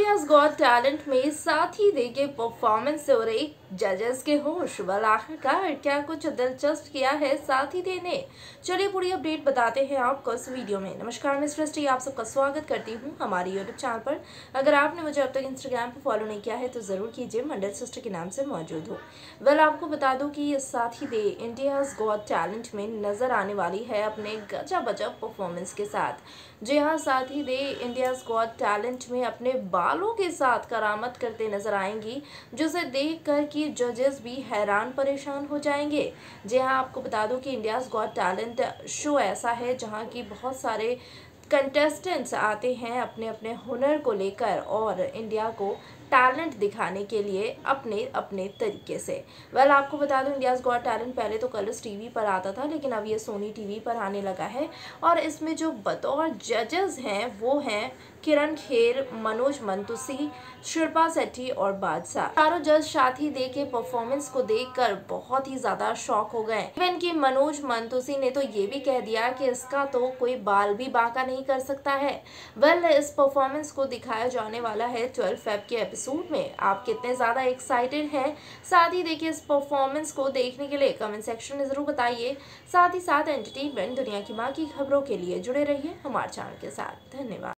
India's got talent में साथी दे के परफॉर्मेंस से हो रही जजेस के होश। वाल आखिरकार क्या कुछ दिलचस्प किया है साथी दे ने? चलिए पूरी अपडेट बताते हैं आपको इस वीडियो में। नमस्कार, मैं सृष्टि आप सबका स्वागत करती हूँ हमारी यूट्यूब चैनल पर। अगर आपने मुझे अब तक इंस्टाग्राम पर फॉलो नहीं किया है तो जरूर कीजिए, मंडल सिस्टर के नाम से मौजूद हो। वेल आपको बता दूं कि साथी दे इंडियाज गॉट टैलेंट में नजर आने वाली है अपने गजब गजब परफॉर्मेंस के साथ। जी हाँ, साथी दे इंडियाज गॉट टैलेंट में अपने बालों के साथ करामत करते नजर आएंगी, जिसे देखकर कि जजेस भी हैरान परेशान हो जाएंगे। जी हाँ, आपको बता दूं कि इंडियाज गॉट टैलेंट शो ऐसा है जहां की बहुत सारे कंटेस्टेंट्स आते हैं अपने अपने हुनर को लेकर और इंडिया को टैलेंट दिखाने के लिए अपने अपने तरीके से। वेल आपको बता दूं इंडियाज गॉट टैलेंट पहले तो कलर्स टीवी पर आता था, लेकिन अब ये सोनी टीवी पर आने लगा है। और इसमें जो बतौर जजेस हैं वो हैं किरण खेर, मनोज मंतुसी, शिल्पा शेट्टी और बादशाह। चारों जज साथी दे के परफॉर्मेंस को देखकर बहुत ही ज्यादा शॉक हो गए। इवन कि मनोज मंतुसी ने तो ये भी कह दिया कि इसका तो कोई बाल भी बांका नहीं कर सकता है। वेल इस परफॉर्मेंस को दिखाया जाने वाला है 12 फेब के एपिसोड में। आप कितने ज्यादा एक्साइटेड हैं साथ ही देखिए इस परफॉर्मेंस को देखने के लिए कमेंट सेक्शन में जरूर बताइए। साथ ही साथ एंटरटेनमेंट दुनिया की माँ की खबरों के लिए जुड़े रहिए हमारे चैनल के साथ। धन्यवाद।